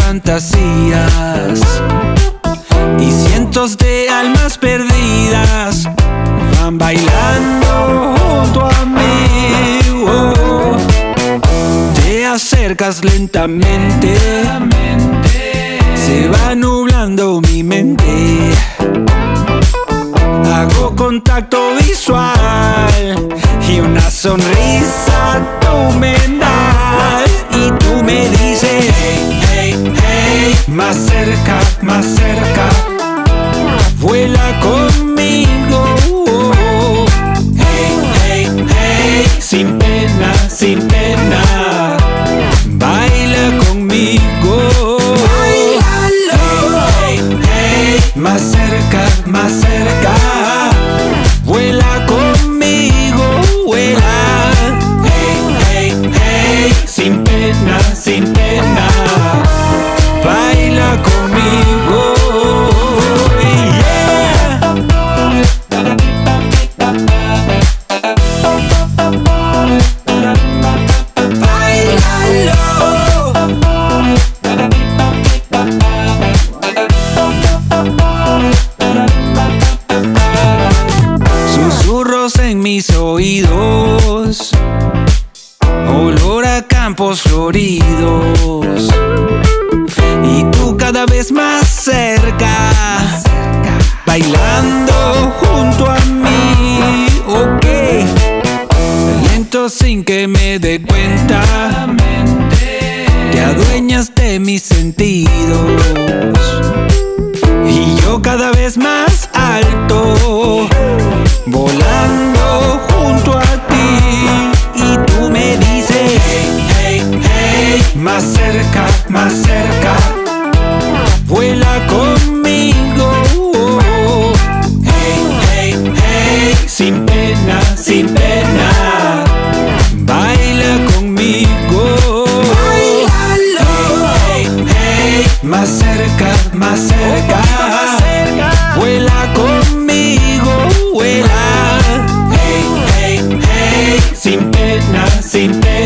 fantasías y cientos de almas perdidas van bailando junto a mí. Oh. Te acercas lentamente, se va nublando mi mente. Hago contacto visual y una sonrisa tú me das. Y tú me dices, hey, hey, hey, más cerca, vuela conmigo. Hey, hey, hey, sin pena, baila conmigo. Bailalo. Hey, hey, hey, más cerca, vuela conmigo, vuela. Hey, hey, hey, sin pena, baila conmigo. Yeah. Bailalo. Susurros en mis oídos, olor a campos floridos, y tú cada vez más cerca, bailando junto a mí. Ok, lento sin que me dé cuenta, te adueñas de mis sentidos, y yo cada vez más alto, volando junto a ti. Y tú me dices, hey, hey, hey, más cerca, vuela conmigo. Hey, hey, hey, sin pena, baila conmigo. Bailalo. Hey, hey, más cerca, vuela conmigo, vuela. Hey, hey, hey, sin pena,